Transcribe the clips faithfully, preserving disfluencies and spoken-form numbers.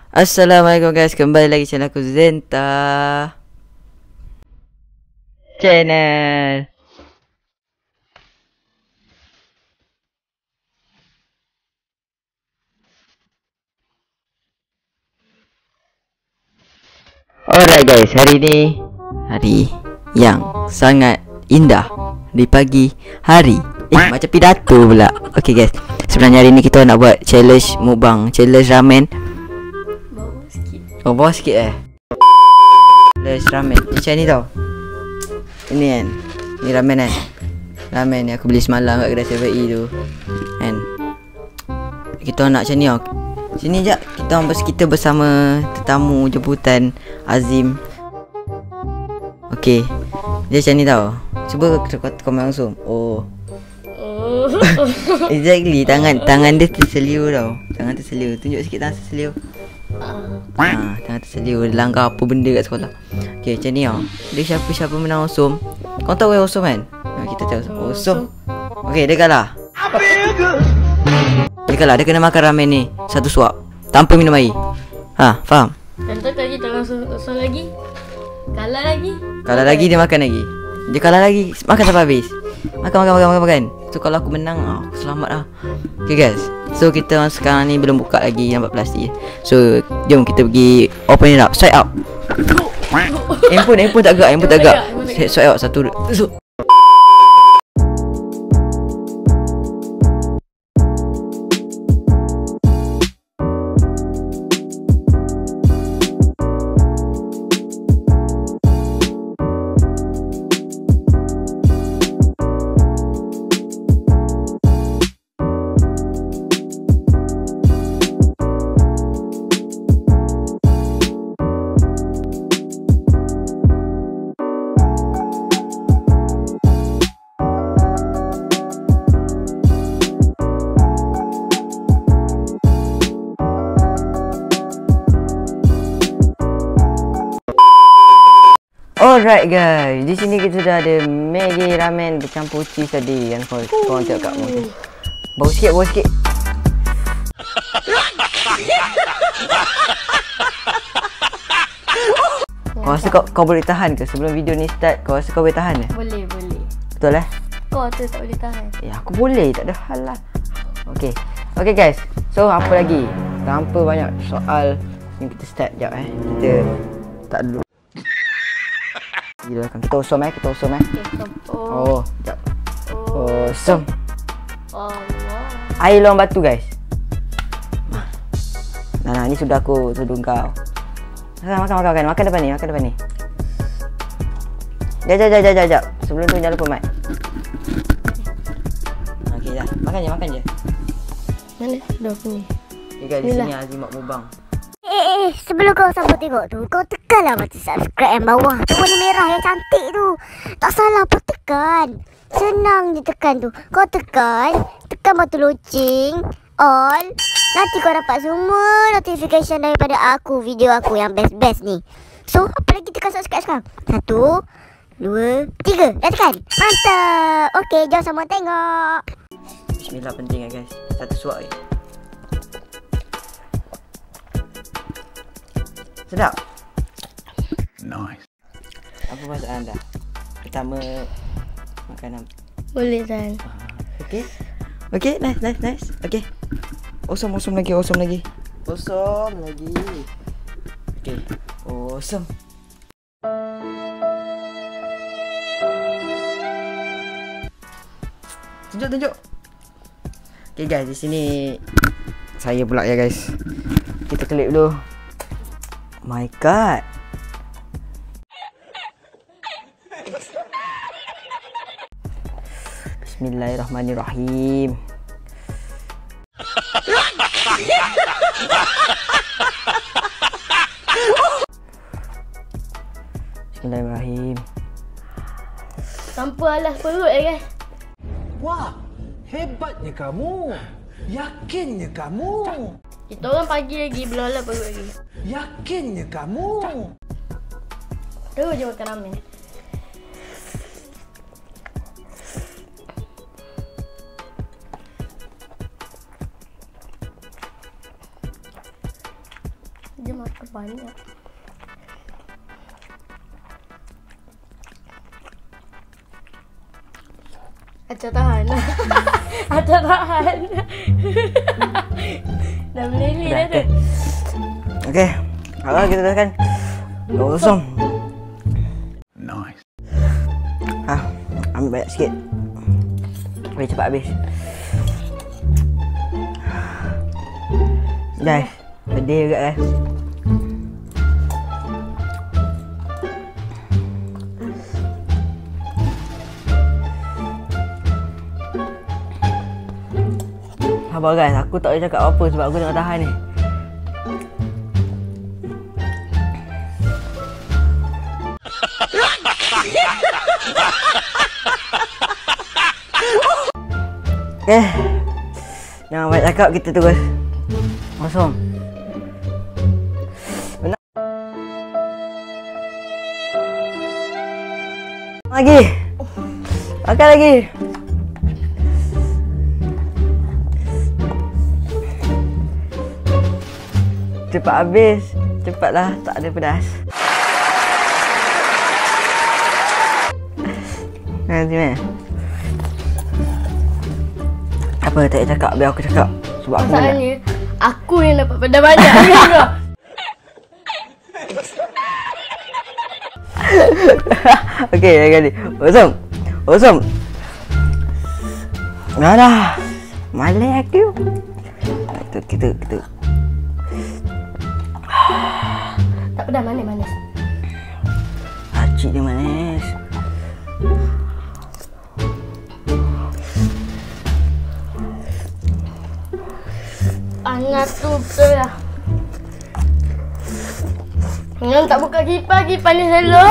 Assalamualaikum guys, kembali lagi channel aku Zenta Channel. Alright guys, hari ini hari yang sangat indah di pagi hari. Eh, macam pidato pula. Okay guys, sebenarnya hari ni kita nak buat challenge mukbang, challenge ramen. Oh, bawah sikit eh. Challenge ramen macam ni tau. Ini kan, ni ramen kan. Ramen ni aku beli semalam kat kedai seven E tu kan. Kita nak macam ni tau. Sini jap, kita kita bersama tetamu jemputan Azim. Okey, dia macam ni tau. Cuba kau komen langsung. Oh. Oh. Exactly, tangan tangan dia terseliu tau. Tangan terseliu. Tunjuk sikit tangan terseliu. Ah, tangan terseliu. Dia langgar apa benda kat sekolah. Okey, macam ni tau. Dia siapa-siapa menang Osom. Kau tahu yang Osom kan? Kita tahu Osom. Okey, dia kalah. Dia kalah, dia kena makan ramen ni satu suap tanpa minum air. Ha, faham? Contoh lagi tak langsung langsung lagi. Kalah lagi. Kalah lagi dia makan lagi. Dia kalah lagi, makan sampai habis. Makan makan makan makan makan. So kalau aku menang, oh, aku selamat lah. Okay guys, so kita sekarang ni belum buka lagi nampak plastik. So jom kita pergi open it up. Swipe up. Handphone handphone tak gerak, handphone tak gerak. Swipe up satu. So alright guys, di sini kita sudah ada Maggi ramen bercampur cheese tadi kan. Kau kau tengok kat muka. Bau sikit, bau sikit. Kau rasa kau, kau boleh tahan ke sebelum video ni start? Kau rasa kau boleh tahan ke? Boleh, boleh. Betul eh? Kau tu tak boleh tahan. Ya, aku boleh, tak ada hal lah. Okey. Okey guys. So apa lagi? Tanpa banyak soal, ni kita start jap eh. Kita tak dulu. Gila kan, kita osom eh, kita osom eh. Oh, sekejap. Osom. Allah. Air luang batu guys. Nah, nah, ni sudah aku tuduh kau. Makan, makan, makan, makan, makan depan ni, makan depan ni. Jap, jap, jap, jap, jap. Sebelum tu jangan lupa mic. Okey dah, makan je, makan je. Mana? Dah ni. Okay guys, di sini Azim mak mukbang. Eh, eh, sebelum kau sambut tengok tu, kau tekanlah button subscribe yang bawah tu, warna merah yang cantik tu. Tak salah pun tekan. Senang je tekan tu. Kau tekan, tekan button loceng, all. Nanti kau dapat semua notification daripada aku, video aku yang best-best ni. So, apa lagi tekan subscribe sekarang? Satu, dua, tiga. Dah tekan? Mantap. Okey, jom sama tengok. Bismillah penting guys. Satu suap je. Sedap. Nice. Apa perasaan anda? Pertama makanan. Boleh tahan. Okey. Okey, nice, nice, nice. Okey. Awesome, awesome lagi, awesome lagi. Awesome lagi. Okey. Awesome. Tunjuk, tunjuk. Okey guys, di sini saya pula ya guys. Kita klik dulu. My god. Bismillahirrahmanirrahim. Bismillahirrahmanirrahim. Tanpa alas perut eh guys. Wah, hebatnya kamu. Yakinnya kamu. Kita orang pagi lagi belum alas perut lagi. Yakinnya kamu. Terus je makan ramen. Dia makan banyak. Aca tahan. Aca tahan. Dah meleleh dah tu. Okey. Kalau kita dah kan. Kosong. Nice. Ah, ambil banyak sikit. Biar cepat habis. Guys, sedih juga guys. Sabar guys, aku tak boleh cakap apa sebab aku tengah tahan ni. Okay, jangan banyak cakap, kita terus kosong. Benar. Lagi. Makan lagi. Cepat habis. Cepatlah, tak ada pedas. Nanti mana? Apa tak payah cakap, biar aku cakap. Sebab aku menang. Masalahnya, aku yang dapat pedas banyak kan kau? Okey, lagi kali. Kosong. Kosong. Dah dah. Malas aku. Kita, kita, kita. Tak pedas, manis-manis. Acik dia manis. Panas tu betul lah. Jangan tak buka kipas, kipas ni hello.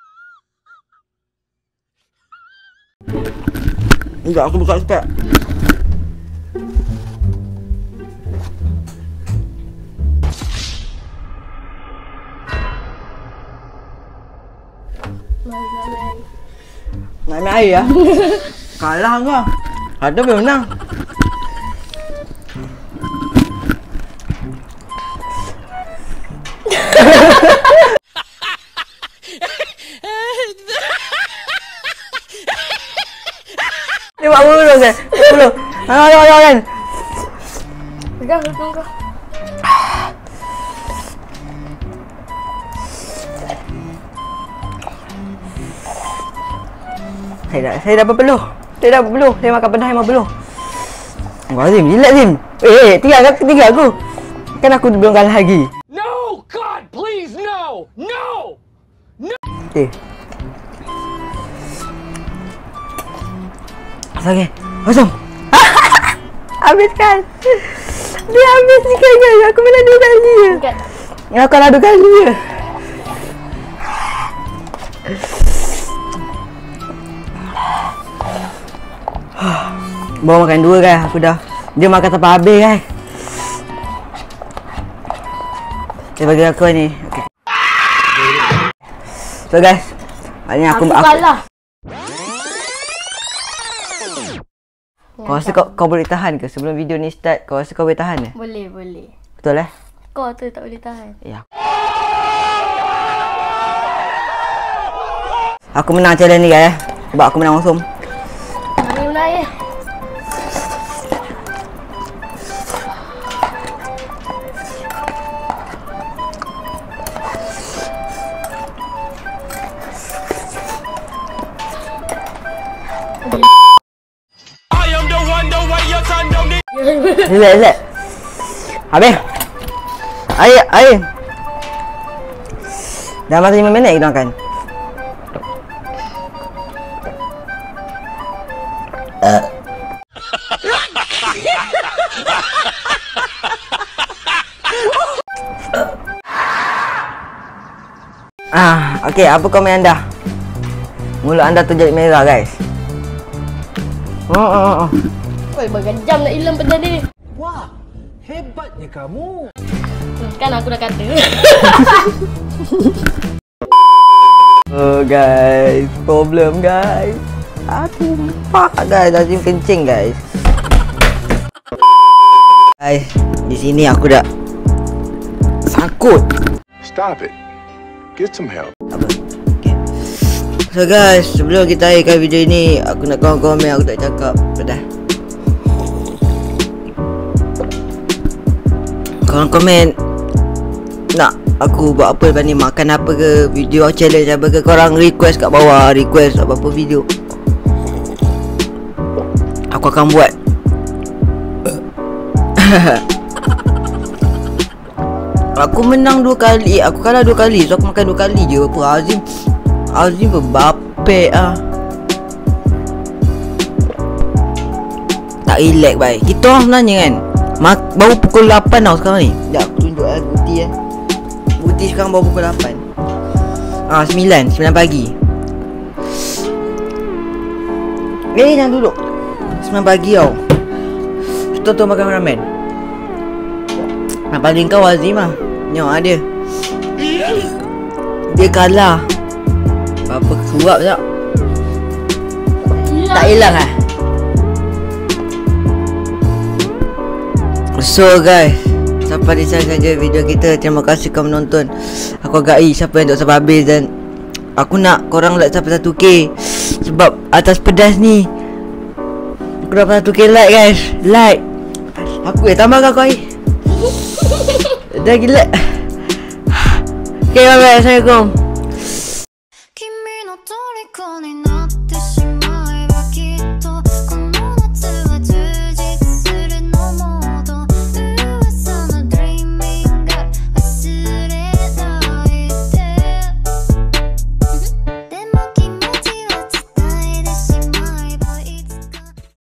Enggak, aku buka spek. Nak ambil air ya? Kalah kau. Ada boleh menang. Dia buat bulu kan? Bulu. Ah, ada ada kan? Pegang hidung kau. Saya dah, saya dah berpeluh. Saya dah berpeluh. Saya makan pedas memang berpeluh. Wah, Zim, jilat Zim. Eh, eh, tinggal aku, tinggal aku. Kan aku belum kalah lagi. No, God, please, no, no. Okey. Okey, kosong. Habiskan. Dia habiskan guys. Aku menang dua kali je. Angkat. Aku kalah dua kali je. Bawa makan dua guys. Aku dah. Dia makan sampai habis guys. Dia bagi aku ni. Okay. So guys, hari ni aku Aku kalah. Kau rasa kau, kau boleh tahan ke sebelum video ni start? Kau rasa kau boleh tahan ke? Boleh, boleh. Betul eh? Kau tu tak boleh tahan. Ya. Aku menang challenge ni guys. Sebab aku menang kosong. Mari menang ya. Relax, relax. Habis. Air, air. Dah masa lima minit kita makan. Uh. Ah, okey, apa komen anda? Mulut anda tu jadi merah, guys. Oh, oh, oh. Woi, berjam nak hilang pedas ni. Wah, hebatnya kamu. Kan aku dah kata. Oh guys, problem guys. Aku pak guys, lazim kencing guys. Guys, di sini aku dah Sangkut. Stop it. Get some help. Apa? Okay. So guys, sebelum kita akhirkan video ini, aku nak komen-komen, aku tak cakap. Dah. Korang komen nak aku buat apa lepas ni, makan apa ke, video challenge apa ke, korang request kat bawah, request apa-apa video, aku akan buat. Aku menang dua kali, aku kalah dua kali, so aku makan dua kali je. Apa Azim Azim berbapek ah. Tak relax baik. Kita orang sebenarnya kan mak, baru pukul lapan tau sekarang ni. Sekejap aku tunjuk lah Guti eh. Guti sekarang baru pukul lapan. Ah sembilan, sembilan pagi. Eh jangan duduk. sembilan pagi tau. Kita tu makan ramen. Yang paling kau Azim lah. Tengok lah dia. Dia kalah. Apa suap tak? Tak hilang lah. So guys, sampai di sana saja video kita. Terima kasih kau menonton. Aku agak i siapa yang tak sampai habis, dan aku nak korang like sampai satu K. Sebab atas pedas ni aku dapat satu K like guys. Like. Aku eh tambahkan kau air. Dah gila. Okay, bye bye. Assalamualaikum.